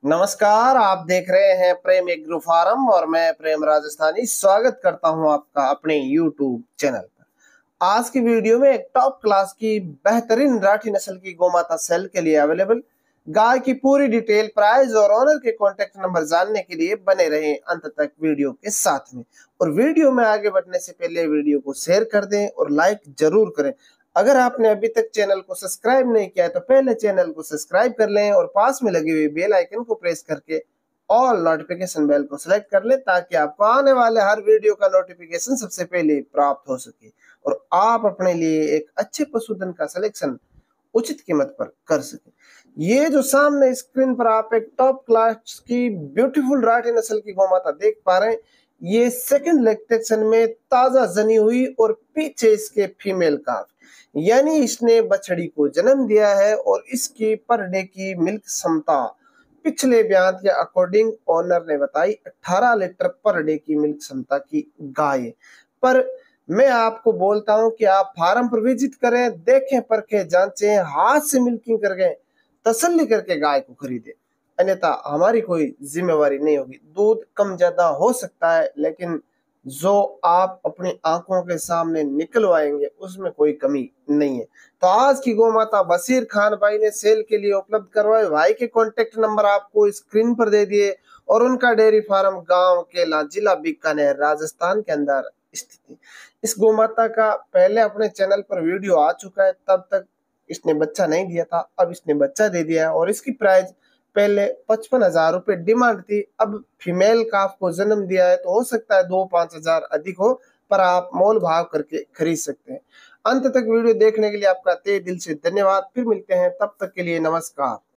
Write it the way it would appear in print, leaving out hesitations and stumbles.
नमस्कार, आप देख रहे हैं प्रेम एग्रो फार्म और मैं प्रेम राजस्थानी स्वागत करता हूं आपका अपने YouTube चैनल पर। आज की वीडियो में एक टॉप क्लास की बेहतरीन राठी नस्ल की गोमाता सेल के लिए अवेलेबल गाय की पूरी डिटेल, प्राइस और ओनर के कॉन्टेक्ट नंबर जानने के लिए बने रहे अंत तक वीडियो के साथ में। और वीडियो में आगे बढ़ने से पहले वीडियो को शेयर कर दें और लाइक जरूर करें। अगर आपने अभी तक चैनल को सब्सक्राइब नहीं किया है तो पहले चैनल को सब्सक्राइब कर लें और पास में लगी हुई बेल आइकन को प्रेस करके ऑल नोटिफिकेशन बेल को सिलेक्ट कर लें ताकि आपको आने वाले हर वीडियो का नोटिफिकेशन सबसे पहले प्राप्त हो सके और आप अपने लिए एक अच्छे पशुधन का सिलेक्शन उचित कीमत पर कर सके। ये जो सामने स्क्रीन पर आप एक टॉप क्लास की ब्यूटीफुल राठी नस्ल की गोमाता देख पा रहे हैं, ये सेकंड लैक्टेशन में ताजा जनी हुई और पीछे इसके फीमेल काफ, यानी इसने बछड़ी को जन्म दिया है और इसकी पर डे की मिल्क क्षमता पिछले बयान के अकॉर्डिंग ओनर ने बताई 18 लीटर पर डे की मिल्क क्षमता की गाय। पर मैं आपको बोलता हूं कि आप फार्म पर विजिट करें, देखें, परखें, जांचें, हाथ से मिल्किंग करके तसल्ली करके गाय को खरीदें, अन्यथा हमारी कोई जिम्मेवारी नहीं होगी। दूध कम ज्यादा हो सकता है लेकिन जो आप अपनी आंखों के सामने निकलवाएंगे उसमें कोई कमी नहीं है। तो आज की गोमाता बशीर खान भाई ने सेल के लिए उपलब्ध करवाए। भाई के कॉन्टेक्ट नंबर आपको स्क्रीन पर दे दिए और उनका डेयरी फार्म गांव केला, जिला बीकानेर, राजस्थान के अंदर स्थित है। इस गोमाता का पहले अपने चैनल पर वीडियो आ चुका है, तब तक इसने बच्चा नहीं दिया था, अब इसने बच्चा दे दिया है और इसकी प्राइस पहले 55,000 रुपए डिमांड थी। अब फीमेल काफ को जन्म दिया है तो हो सकता है 2-5 हजार अधिक हो, पर आप मोल भाव करके खरीद सकते हैं। अंत तक वीडियो देखने के लिए आपका तहे दिल से धन्यवाद। फिर मिलते हैं, तब तक के लिए नमस्कार।